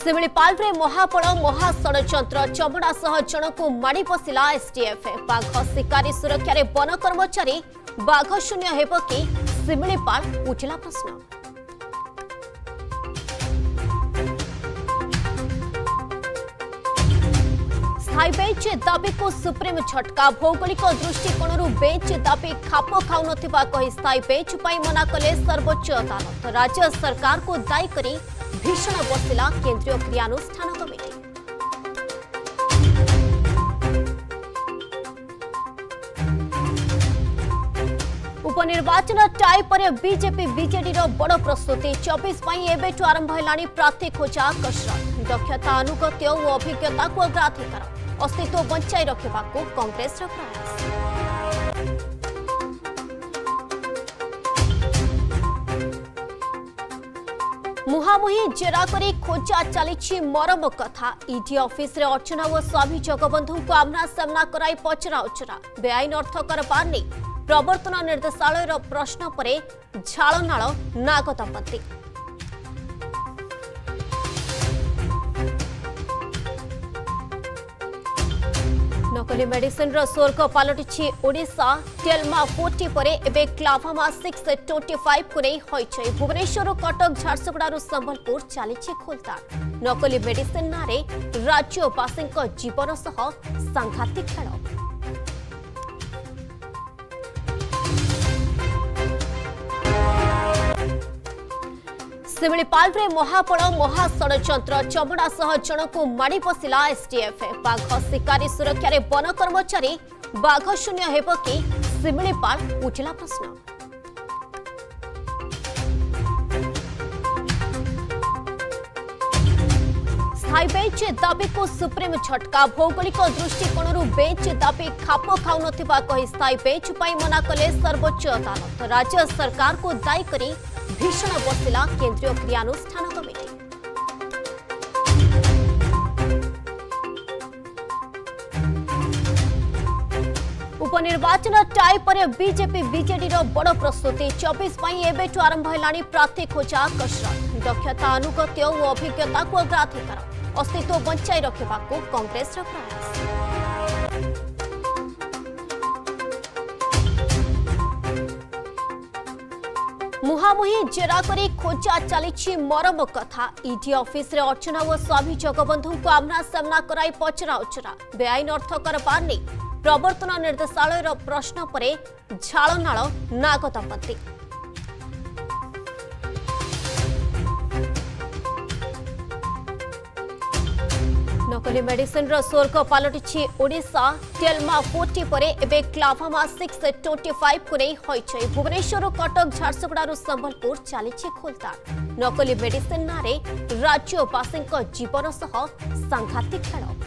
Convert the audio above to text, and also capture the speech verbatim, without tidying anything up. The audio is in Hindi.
शिमिलीपाल महाबल महाषड़यंत्र चमड़ा सह जन को माड़ी पशिला एसटीएफ बाघ शिकारी सुरक्षा रे वन कर्मचारी बाघ शून्य हेब कि शिमिलीपाल उठिला प्रश्न। स्थायी बेंच दाबी को सुप्रीम झटका भौगोलिक दृष्टिकोण बेंच दाबी खाप खाऊ नथिबा कही स्थायी बेंच पर मना कले सर्वोच्च अदालत। राज्य सरकार को दायी करी भीषण बसिला केंद्रीय क्रियानुष्ठान कमिटी। उपनिर्वाचन टाई पर बीजेपी बीजेडी बड़ प्रस्तुति चौबीस एबेठू आरंभ है प्रार्थी खोजा कसरत। दक्षता अनुगत्य और अभिज्ञता को अग्राधिकार अस्तित्व बंचाई रखा कांग्रेस प्रयास। मुहामुही जेरा करी खोजा चली मरम कथा। ईडी ऑफिस रे अर्चना और स्वामी जगबंधु को आमना सामना कराई पचरा उचरा। बेआईन अर्थ कारोबार नहीं प्रवर्तन निर्देशालय प्रश्न परे झालनाल नाग दंपति। नकली मेडिसिन रो स्वर्ग पलटि ओडिशा। टेलमा फोर्टी पर एबे क्लाभामा सिक्स ट्वेंटी फाइव को नहीं होइछै। भुवनेश्वर कटक झारसुगुड़ा संबलपुर चली खोलताड़। नकली मेडिसिन नारे राज्यवासी जीवन सह सांघातिक खेल। शिमिलीपाल महाबल महाषड़यंत्र चमड़ा सह जन को माड़ी पशिला एसटीएफ बाघ शिकारी सुरक्षा रे वन कर्मचारी बाघ शून्य हेब कि शिमिलीपाल उठिला प्रश्न। स्थायी बेंच दाबी को सुप्रीम झटका भौगोलिक दृष्टिकोण बेंच दाबी खाप खाऊ नथिबा कही स्थायी बेंच पर मना कले सर्वोच्च अदालत। राज्य सरकार को दायी करी भीषण बसिला केंद्रीय क्रियानुष्ठान कमिटी। उपनिर्वाचन टाई पर बीजेपी बीजेडी बड़ प्रस्तुति चौबीस एबेठू आरंभ है प्रार्थी खोजा कसरत। दक्षता अनुगत्य और अभिज्ञता को अग्राधिकार अस्तित्व बंचाई रखा कांग्रेस प्रयास। मुहामुही जेरा करी खोजा चली मरम कथा। ईडी ऑफिस रे अर्चना और स्वामी जगबंधु को आमना सामना कराई पचरा उचरा। बेआईन अर्थ कारोबार नहीं प्रवर्तन निर्देशालय प्रश्न परे झालनाल नाग दंपति। नकली मेडिसिन रो स्वर्ग पलटि ओडिशा। टेलमा फोर्टी पर एबे क्लाभामा सिक्स ट्वेंटी फाइव को नहीं होइछै। भुवनेश्वर कटक झारसुगुड़ा संबलपुर चली खोलताड़। नकली मेडिसिन नारे राज्यवासी जीवन सह सांघातिक खेल।